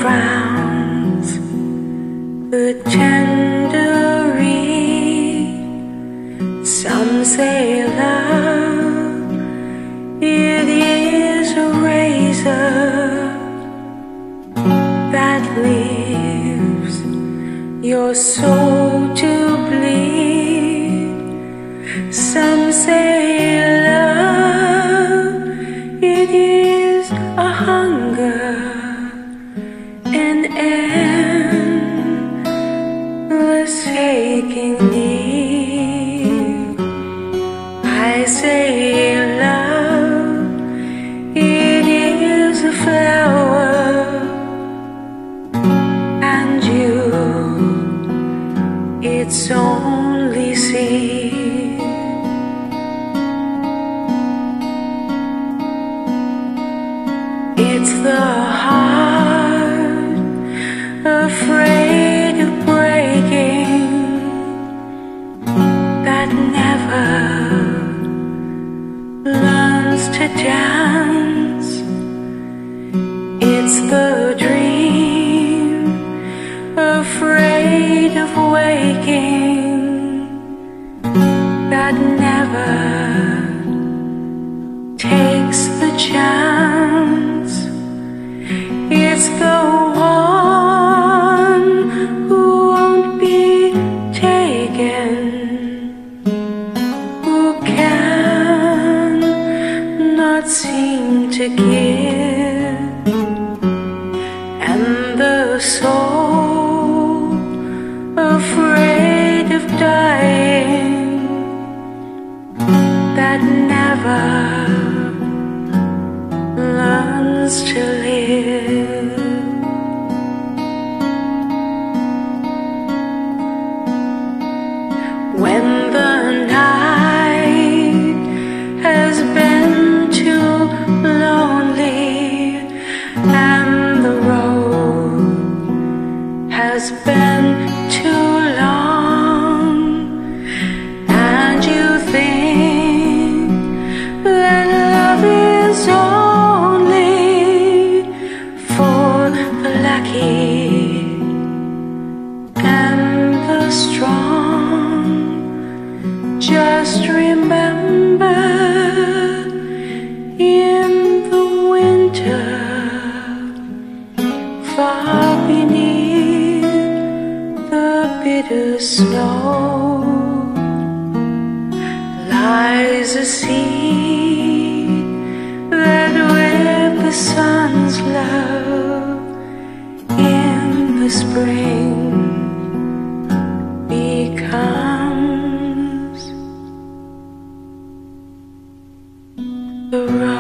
crowns the tender reed. Some say love, it is a razor that leaves your soul to bleed. Some say love, it is a hunger, an endless aching need. I say love, it is a flower, and you, its only seed. It's the heart afraid of breaking that never learns to dance. It's the dream afraid of waking that never takes the chance. It's the one who won't be taken, who can not seem to give, and the soul afraid of dying that never learns to live. When the night has been too lonely and the road has been too long, and you think that love is only for the lucky and the strong, just remember, in the winter, far beneath the bitter snow, lies a seed that with the sun's love in the spring becomes the rose.